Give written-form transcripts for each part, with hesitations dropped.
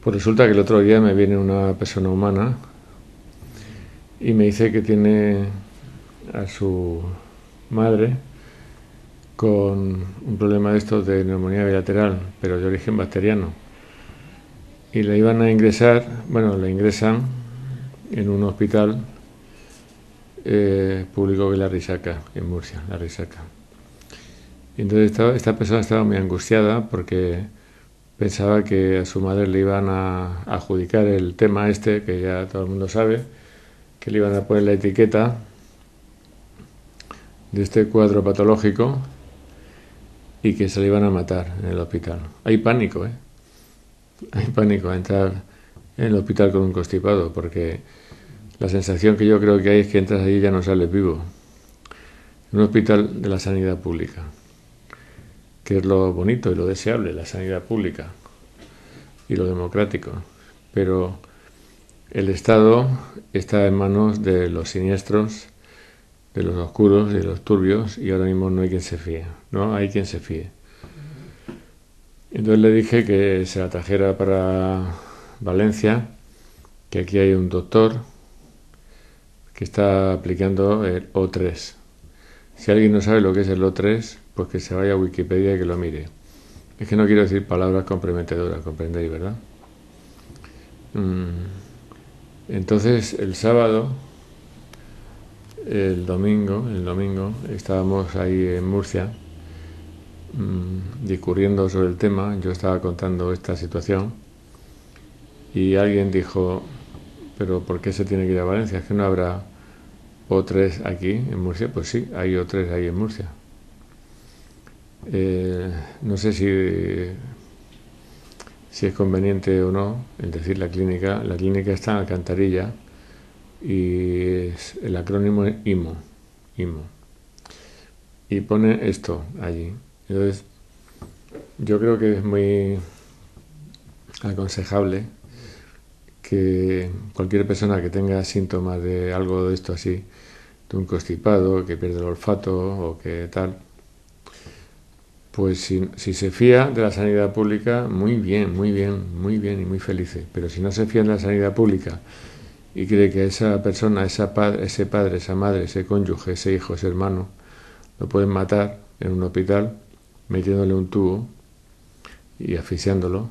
Pues resulta que el otro día me viene una persona humana y me dice que tiene a su madre con un problema de estos de neumonía bilateral, pero de origen bacteriano. Y le iban a ingresar, bueno, le ingresan en un hospital público que es La Risaca, en Murcia, La Risaca. Y entonces esta persona estaba muy angustiada porque pensaba que a su madre le iban a adjudicar el tema este, que ya todo el mundo sabe, que le iban a poner la etiqueta de este cuadro patológico y que se le iban a matar en el hospital. Hay pánico, ¿eh? Hay pánico a entrar en el hospital con un constipado, porque la sensación que yo creo que hay es que entras ahí y ya no sales vivo. En un hospital de la sanidad pública, que es lo bonito y lo deseable, la sanidad pública y lo democrático. Pero el Estado está en manos de los siniestros, de los oscuros, de los turbios, y ahora mismo no hay quien se fíe. No hay quien se fíe. Entonces le dije que se la trajera para Valencia, que aquí hay un doctor que está aplicando el O3. Si alguien no sabe lo que es el O3, pues que se vaya a Wikipedia y que lo mire. Es que no quiero decir palabras comprometedoras, comprendéis, ¿verdad? Entonces el sábado, el domingo, estábamos ahí en Murcia discurriendo sobre el tema. Yo estaba contando esta situación y alguien dijo: pero ¿por qué se tiene que ir a Valencia? ¿Es que no habrá O3 aquí en Murcia? Pues sí, hay O3 ahí en Murcia. No sé si es conveniente o no el decir la clínica. La clínica está en Alcantarilla y el acrónimo es IMO. Y pone esto allí. Entonces, yo creo que es muy aconsejable que cualquier persona que tenga síntomas de algo de esto así, de un constipado, que pierde el olfato o que tal, pues si se fía de la sanidad pública, muy bien y muy feliz. Pero si no se fía de la sanidad pública y cree que esa persona, ese padre, esa madre, ese cónyuge, ese hijo, ese hermano, lo pueden matar en un hospital metiéndole un tubo y asfixiándolo,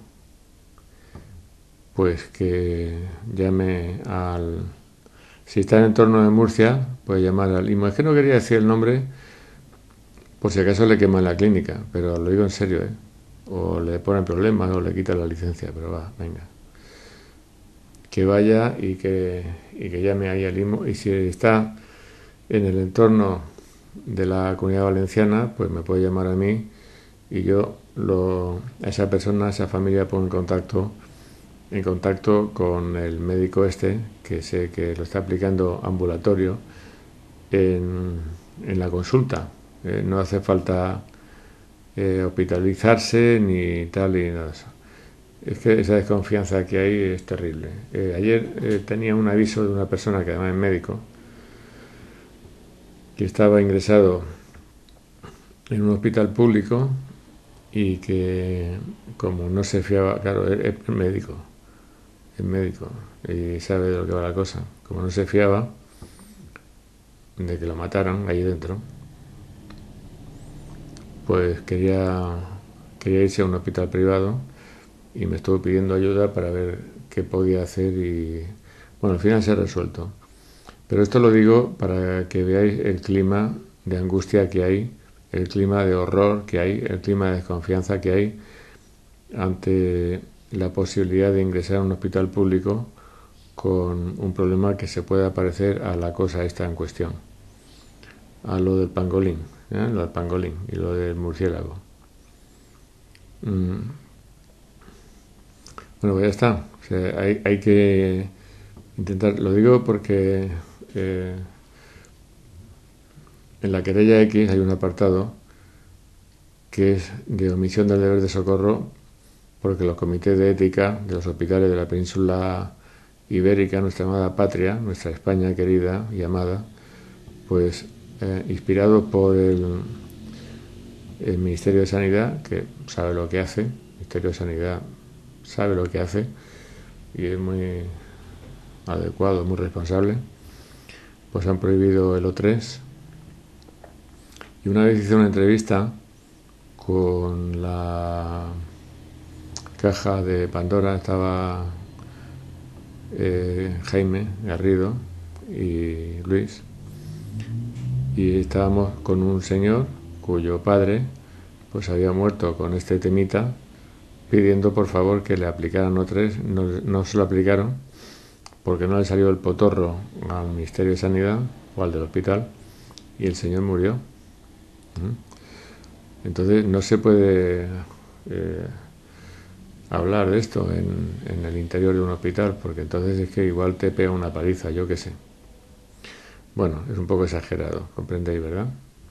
pues que llame al... Si está en el entorno de Murcia, puede llamar al IMO. Es que no quería decir el nombre por si acaso le queman la clínica, pero lo digo en serio, ¿eh? O le ponen problemas o le quitan la licencia, pero va, venga. Que vaya y que llame ahí al IMO. Y si está en el entorno de la Comunidad Valenciana, pues me puede llamar a mí y yo a esa persona, a esa familia, pongo en contacto con el médico este, que sé que lo está aplicando ambulatorio en la consulta. No hace falta hospitalizarse ni tal y nada de eso. Es que esa desconfianza que hay es terrible. Ayer tenía un aviso de una persona que además es médico, que estaba ingresado en un hospital público y que, como no se fiaba, claro, es médico y sabe de lo que va la cosa, como no se fiaba de que lo mataran ahí dentro, pues quería irse a un hospital privado y me estuvo pidiendo ayuda para ver qué podía hacer y bueno, al final se ha resuelto. Pero esto lo digo para que veáis el clima de angustia que hay, el clima de horror que hay, el clima de desconfianza que hay ante la posibilidad de ingresar a un hospital público con un problema que se pueda parecer a la cosa esta en cuestión, a lo del pangolín, lo del pangolín y lo del murciélago. Bueno, pues ya está. O sea, hay que intentar, lo digo porque en la querella X hay un apartado que es de omisión del deber de socorro, porque los comités de ética de los hospitales de la península ibérica, nuestra amada patria, nuestra España querida y amada, pues inspirados por el Ministerio de Sanidad, que sabe lo que hace, el Ministerio de Sanidad sabe lo que hace, y es muy adecuado, muy responsable, pues han prohibido el O3. Y una vez hice una entrevista con la caja de Pandora, estaba Jaime Garrido y Luis, y estábamos con un señor cuyo padre pues había muerto con este temita, pidiendo por favor que le aplicaran O3. No se lo aplicaron porque no le salió el potorro al Ministerio de Sanidad o al del hospital, y el señor murió. Entonces no se puede hablar de esto en el interior de un hospital, porque entonces es que igual te pega una paliza, yo qué sé. Bueno, es un poco exagerado, comprendéis, ¿verdad?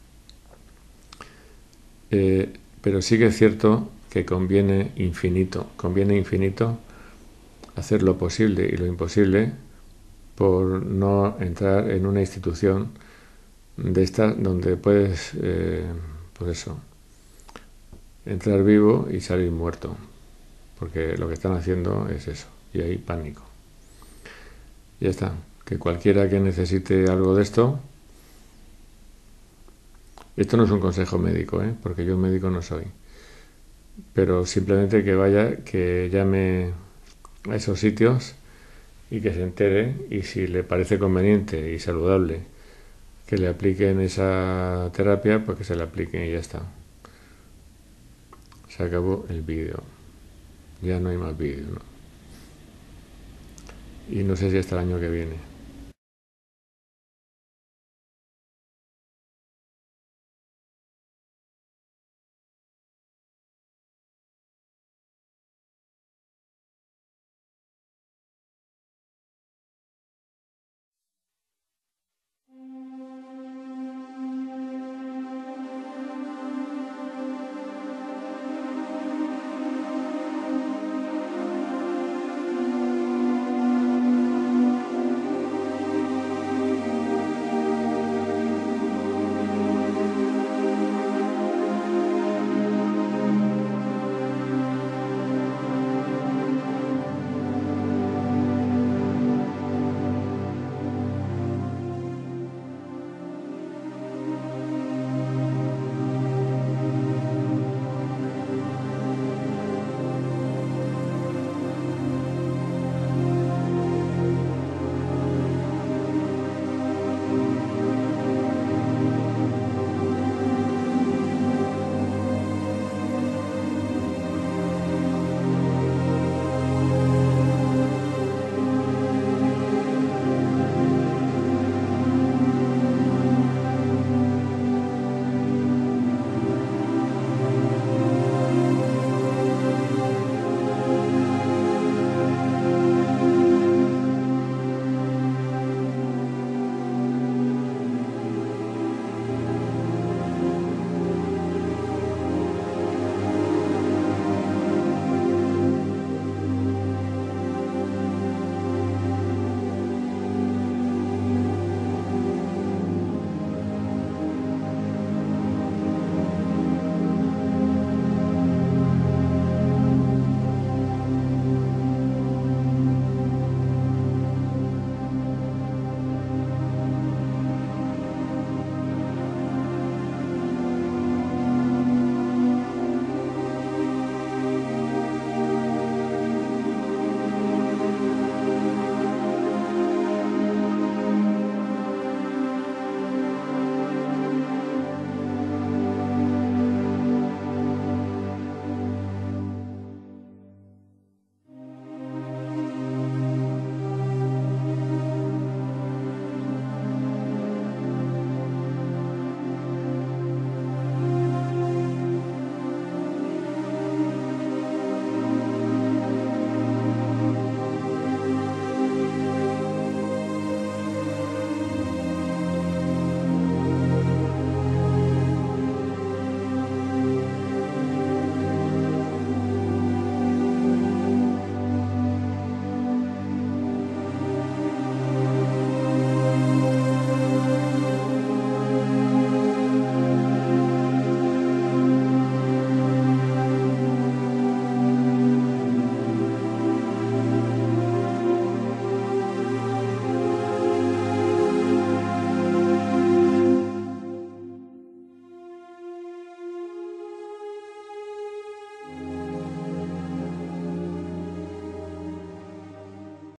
Pero sí que es cierto que conviene infinito hacer lo posible y lo imposible por no entrar en una institución de estas donde puedes, pues eso, entrar vivo y salir muerto, porque lo que están haciendo es eso, y hay pánico. Ya está, que cualquiera que necesite algo de esto no es un consejo médico, porque yo médico no soy, pero simplemente que vaya, que llame a esos sitios y que se entere, y si le parece conveniente y saludable que le apliquen esa terapia, pues que se la apliquen y ya está. Se acabó el vídeo. Ya no hay más vídeo, ¿no? Y no sé si hasta el año que viene.